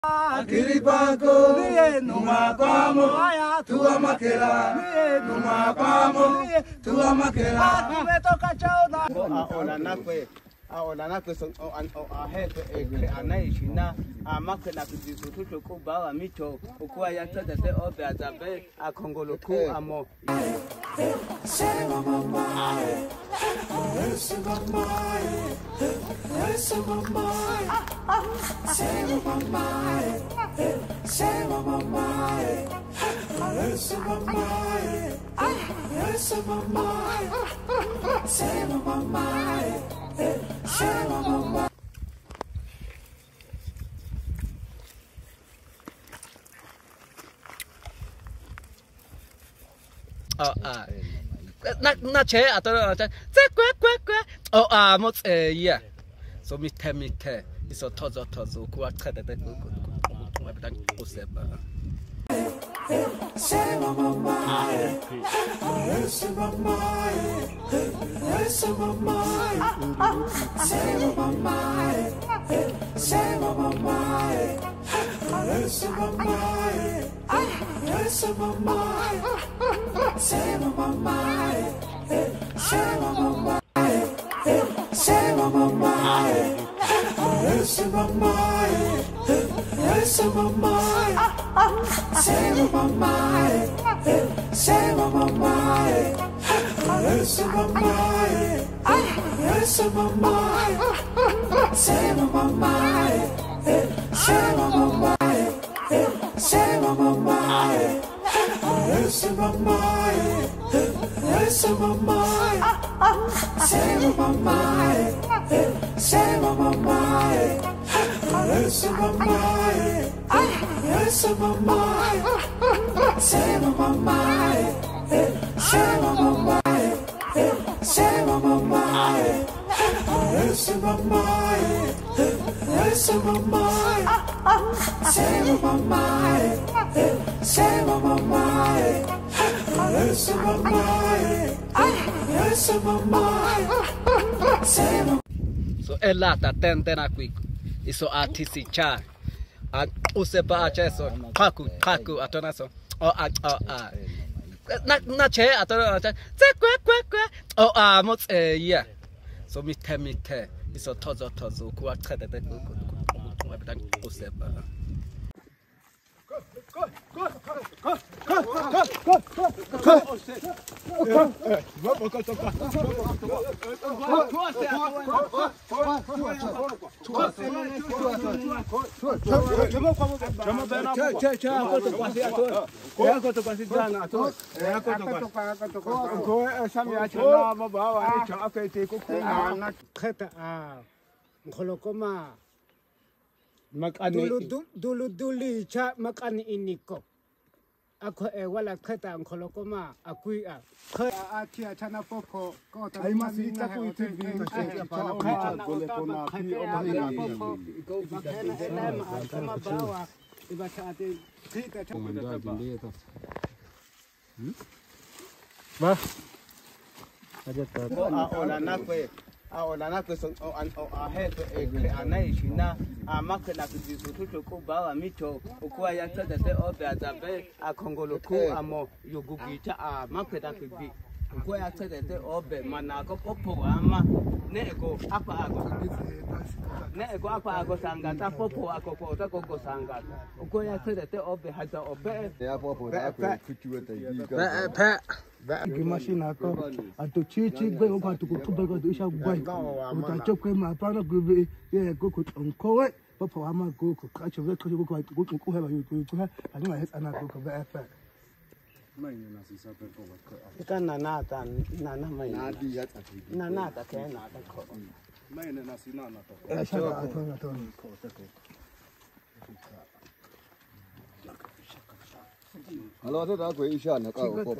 Kiripako, Numakwamo, Tua Makela, Numakwamo, Tua Makela. Aonanako so ahepe anaishina amakela kuzizutu kubawa micho ukuwa yatata te obe azabe akongoloku amo na che atoro cha kwa mo yeah so mi te iso tozo kuwa tkada te ku abidan useba so elata tentena quick iso artisi cha useba acheso kaku atona so na che atona cha kwa mo yeah so mi te iso tozo kuwa tkada te ku abidan useba Dulu cha makani iniko. Ako wala kata ang kolokoma akui atia chana poko ko ta ai masita ko itibi para pa gole kona pi o mahina go kama bawa iba cha ate kita cha ba aja ta aonanako so ahepe anaishina amakela kuzizutu kubawa micho ukuwa yatata te obe azabe akongoloku amo yogugita amakela kubi ukuwa yatata te obe manako popo ama nego apa ago sangata popo akokota gogo sangata ukuwa yatata te obe haja obe ya popo da ko kuchueta Machine ko ato chichi gbe ko ato ko tuba ko isha gbe uta chokwe ma pana gbe ye go ko onko we papa ama go ko ka chove ko ko heba yu ko ha ani ma hetsa na ko ba fa mai na sisa pe ko ko ka na mai na di ya ta na ta ke na ta ko mai na sina na to ko ta ko Hello, tôi đã quay isha nó cao có.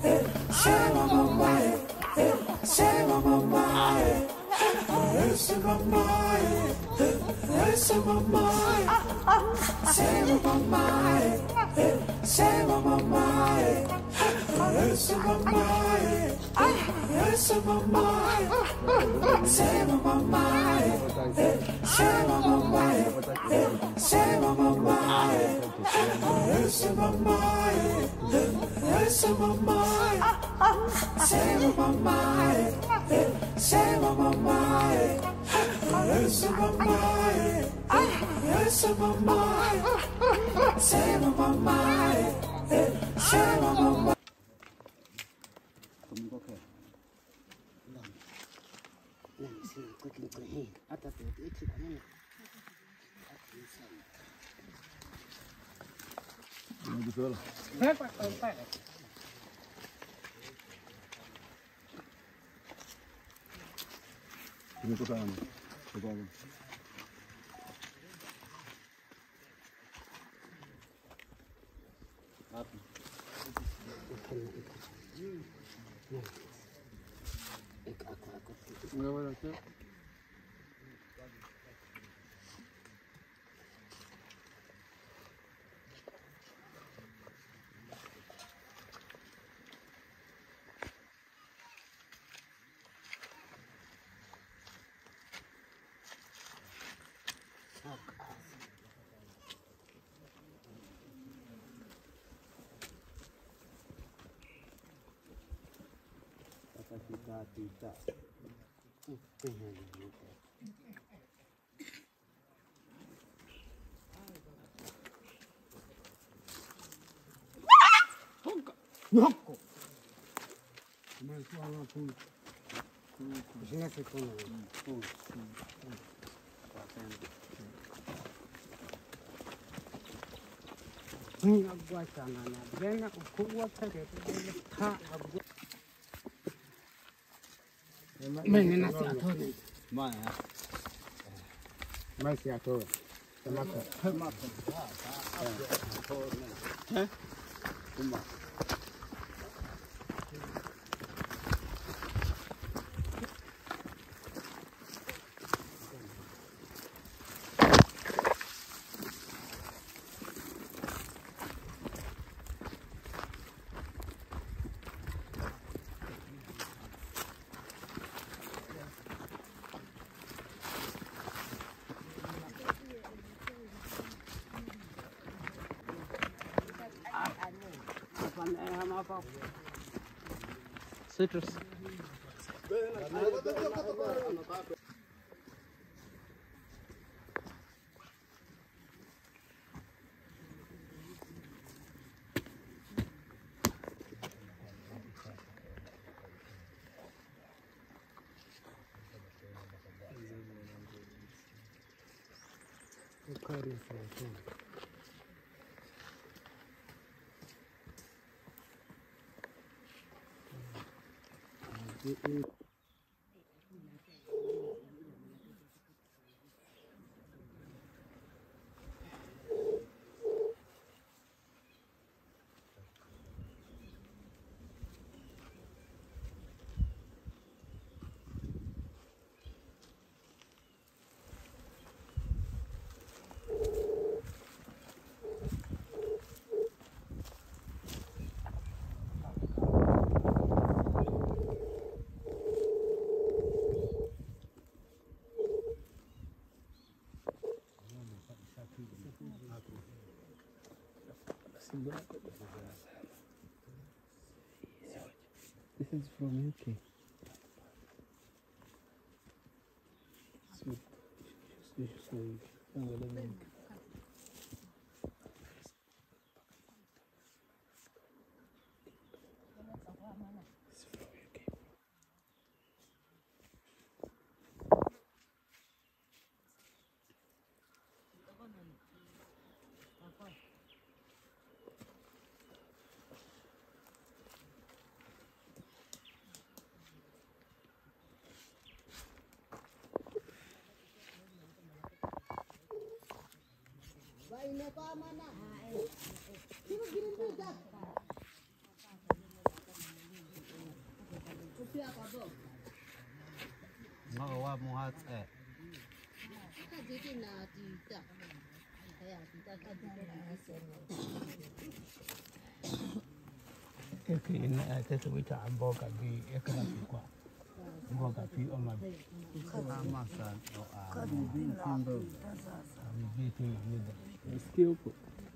Ini tu kan. Citrus. This is from UK. ngao wa muhat Ina tete wita amboga bi ekana kwa mboga bi oma amasan o vitu hivi nasikia huko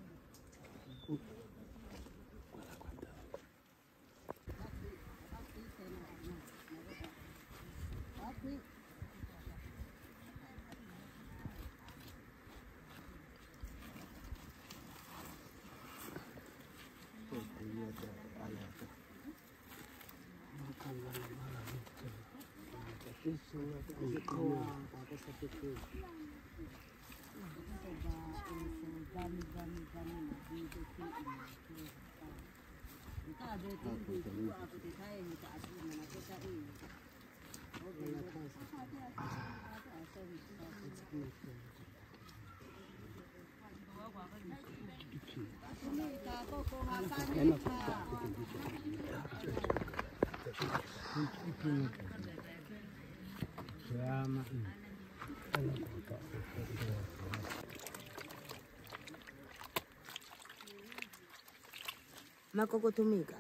makokotumika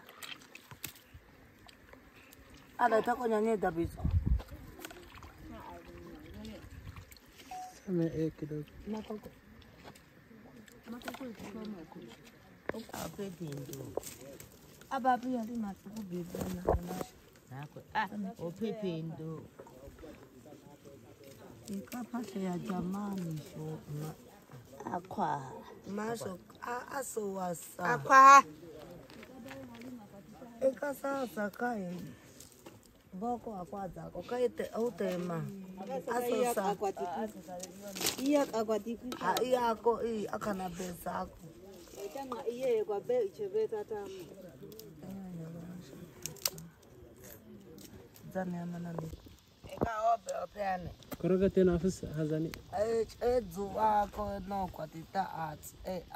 ada takonya dabizo ame kidogo makoko apepindu abapi yali matukubibana nakwe opepindu ikapate ya jamani sho akwa maso asowasa akwa ekasasa kai boko akwaza ko kaite utema asosa iya akwatiku iya ko akana besa ko tanga iye kwa be ichebeta tamu zani amanani eka obe opeane koroga tena afisa hazani ezu wako no kwatita arts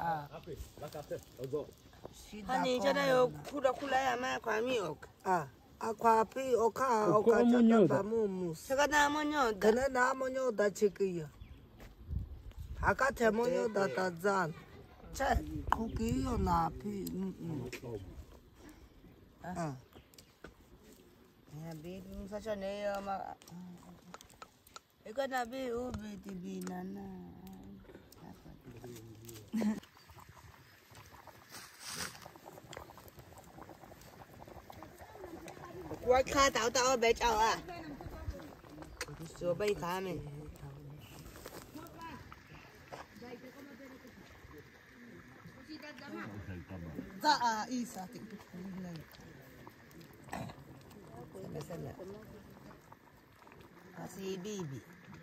hani jana yo kula ya ma kwa miok akwapi okachata bamumus saka na monyo kana na monyo da chikiya akate monyo da tazan che kukiyo na pi ya be musacha ne yo ma eka na be ubi tibinana我看到我别找啊，说被他们。 za isa Kasi bibi.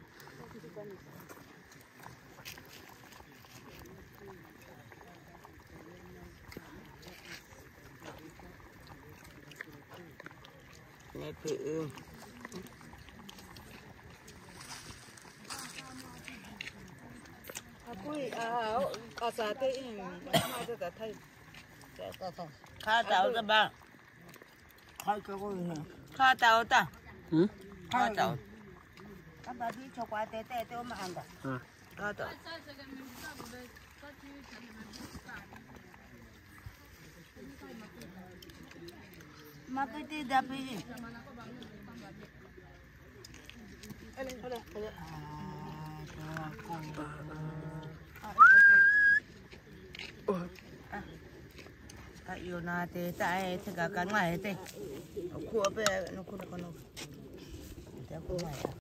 Nepe Akui kasate ma ta thai. Kha tao ta ba. khai cái con này Kha tao ta. khai Tao. Các bà đi cho qua té té mà ăn cả. Kha tao. Mà cái gì đập gì? Ayo na te tae te ka ngai te. Ku pe no ku no. Te ku mai.